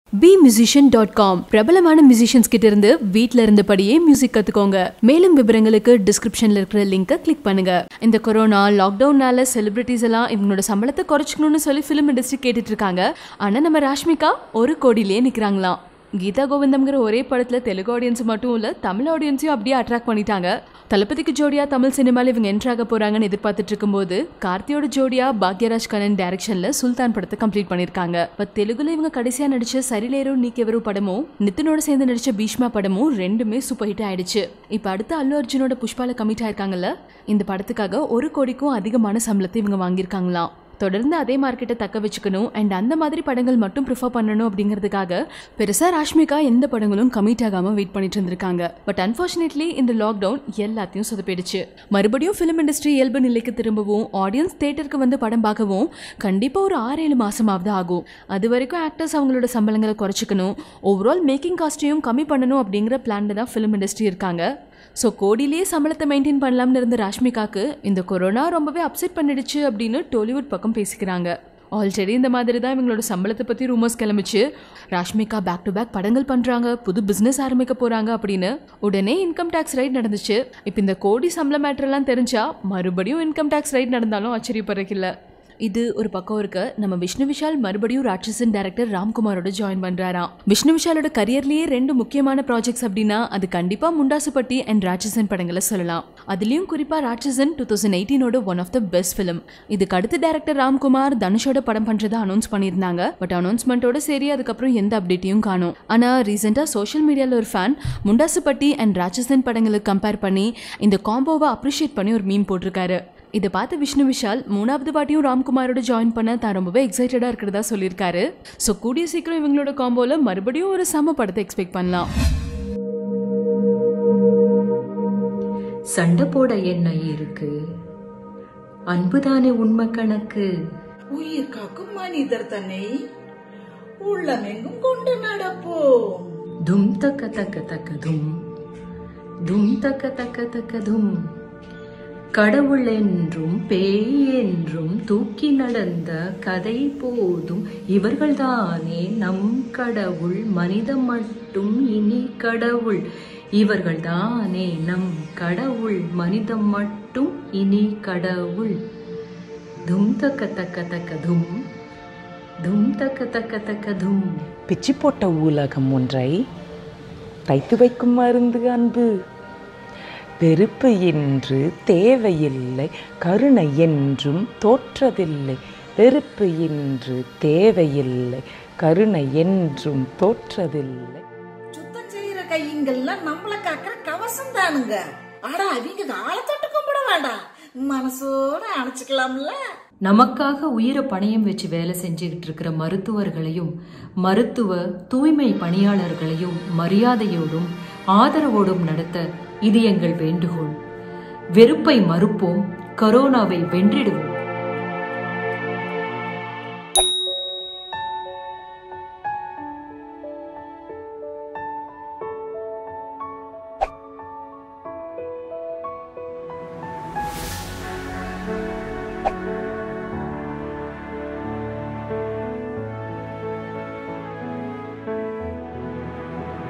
bmusician.com பிரபலமான musicians கிட்ட இருந்து வீட்ல இருந்தபடியே மியூசிக் கத்துக்கோங்க. மேலும் விவரங்களுக்கு டிஸ்கிரிப்ஷன்ல இருக்கிற லிங்கை கிளிக் பண்ணுங்க. இந்த கொரோனா லாக்டவுன்னால செலிபிரிட்டிஸ் எல்லாம் இவங்களோட சம்பளத்தை குறைச்சிக்கணும்னு சொல்லி ஃபிலிம் இண்டஸ்ட்ரி கேட்டுட்டு இருக்காங்க. ஆனா நம்ம ராஷ்மிகா 1 கோடியிலேயே நிக்கிறாங்களாம். கீதா கோவிந்தம்ங்கிற ஒரே படத்துல தெலுங்கு ஆடியன்ஸ் மட்டும் இல்ல தமிழ் ஆடியன்ஸையும் அப்படியே அட்ராக்ட் பண்ணிட்டாங்க. தளபதிக்கு ஜோடியா தமிழ் சினிமால இவங்க என்ட்ராக போறாங்கன்னு எதிர்பார்த்துட்டு இருக்கும்போது கார்த்தியோட ஜோடியா பாக்யராஜ் கண்ணன் டைரக்ஷன்ல சுல்தான் படத்தை கம்ப்ளீட் பண்ணிருக்காங்க. தெலுங்குல இவங்க கடைசியா நடிச்ச சரிலேரு நீக்கெவரு படமும் நிதினோட சேர்ந்து நடிச்ச பீஷ்மா படமும் ரெண்டுமே சூப்பர் ஹிட் ஆயிடுச்சு. இப்ப அடுத்த அல்லு அர்ஜுனோட புஷ்பால கமிட் ஆயிருக்காங்கல்ல, இந்த படத்துக்காக 1 கோடிக்கும் அதிகமான சம்பளத்தை இவங்க வாங்கியிருக்காங்களாம். தொடர்ந்து அதே மார்க்கெட்டை தக்க வச்சுக்கணும் அண்ட் அந்த மாதிரி படங்கள் மட்டும் ப்ரிஃபர் பண்ணணும் அப்படிங்கிறதுக்காக பெருசா ராஷ்மிகா எந்த படங்களும் கமிட் ஆகாம வெயிட் பண்ணிட்டு இருந்திருக்காங்க. பட் அன்பார்ச்சுனேட்லி இந்த லாக்டவுன் எல்லாத்தையும் சொதப்பிடுச்சு. மறுபடியும் ஃபிலிம் இண்டஸ்ட்ரி இயல்பு நிலைக்கு திரும்பவும் ஆடியன்ஸ் தியேட்டருக்கு வந்து படம் பார்க்கவும் கண்டிப்பா ஒரு 6-7 மாசமாவது ஆகும். அது வரைக்கும் ஆக்டர்ஸ் அவங்களோட சம்பளங்களை குறைச்சிக்கணும், ஓவரால் மேக்கிங் காஸ்ட்டையும் கம்மி பண்ணணும் அப்படிங்கிற பிளான்ல தான் ஃபிலிம் இண்டஸ்ட்ரி இருக்காங்க. ஸோ கோடியிலேயே சம்பளத்தை மெயின்டைன் பண்ணலாம்னு இருந்த ராஷ்மிகாக்கு இந்த கொரோனா ரொம்பவே அப்செட் பண்ணிடுச்சு அப்படின்னு டோலிவுட் பக்கம் பேசிக்கிறாங்க. ஆல்ரெடி இந்த மாதிரி தான் இவங்களோட சம்பளத்தை பற்றி ரூமர்ஸ் கிளம்பிச்சு. ராஷ்மிகா பேக் டு பேக் படங்கள் பண்ணுறாங்க, புது பிஸ்னஸ் ஆரம்பிக்க போகிறாங்க அப்படின்னு உடனே இன்கம் டேக்ஸ் ரைட் நடந்துச்சு. இப்போ இந்த கோடி சம்பள மேட்டர்லாம் தெரிஞ்சா மறுபடியும் இன்கம் டேக்ஸ் ரைட் நடந்தாலும் ஆச்சரியப்படுறதில்ல. இது ஒரு பக்கம் இருக்க, நம்ம விஷ்ணு விஷால் மறுபடியும் ராட்சசன் டைரக்டர் ராம்குமாரோட ஜாயின் பண்றாராம். விஷ்ணு விஷாலோட கரியர்லயே 2 முக்கியமான ப்ராஜெக்ட்ஸ் அப்படின்னா அது கண்டிப்பா முண்டாசுப்பட்டி அண்ட் ராட்சசன் படங்களை சொல்லலாம். அதுலயும் குறிப்பா ராட்சசன் 2018ஓட one of the best film. இதுக்கு அடுத்து டைரக்டர் ராம்குமார் தனுஷோட படம் பண்றதை அனௌன்ஸ் பண்ணியிருந்தாங்க. பட் அனௌன்ஸ்மெண்டோட சரி அதுக்கப்புறம் எந்த அப்டேட்டையும் காணும். ஆனா ரீசெண்டா சோஷியல் மீடியால ஒரு ஃபேன் முண்டாசுப்பட்டி அண்ட் ராட்சசன் படங்களை கம்பேர் பண்ணி இந்த காம்போவை அப்ரிஷியேட் பண்ணி ஒரு மீம் போட்டிருக்காரு. இதை பார்த்து விஷ்ணு விஷால் 3வது வாட்டியும் ராம்குமாரோட ஜாயின் பண்ண தான் ரொம்பவே எக்ஸைட்டடா இருக்கிறதா சொல்லியிருக்காரு. ஸோ கூடிய சீக்கிரம் இவங்களோட காம்போல மறுபடியும் ஒரு சம படத்தை எக்ஸ்பெக்ட் பண்ணலாம். சண்டை போட என்ன இருக்கு, அன்புதானே உண்மை கணக்கு. உயிர் காக்கும் மனிதர் தன்னை உள்ளமெங்கும் கொண்டு நடப்போம். தும் தக்க தக்க தக்க தும், தும் தக்க தக்க தக்க தும். கடவுள் என்றும் பேய் என்றும் தூக்கி நடந்த கதை போதும், இவர்கள்தானே நம் கடவுள், மனிதம் மட்டும் இனி கடவுள். இவர்கள்தானே நம் கடவுள், மனிதம் மட்டும் இனி கடவுள். தும் தக்க தக்க தக்க தும், தும் தக்க தக்க தக்க தும். பிச்சி போட்ட உலகம் ஒன்றை தைத்து வைக்கும் மருந்து அன்பு. வெறுப்பு என்று தேவையில்லை, கருணை என்றும் தோற்றதில்லை. வெறுப்பு என்று தேவையில்லை, கருணை என்றும் தோற்றதில்லை. சுத்தம் செய்யற கைங்கெல்லாம் நம்மள காக்கிற கவசம் தானுங்க. ஆனா அவங்க ஆளை தொட்டு கும்பிட வேண்டாம், மனசோட அணைச்சுக்கலாம்ல. நமக்காக உயிரை பணயம் வச்சு வேலை செஞ்சுக்கிட்டு இருக்கிற மருத்துவர்களையும் மருத்துவ தூய்மை பணியாளர்களையும் மரியாதையோடும் ஆதரவோடும் நடத்த இது எங்கள் வேண்டுகோள். வெறுப்பை மறுப்போம், கரோனாவை வென்றிடுவோம்.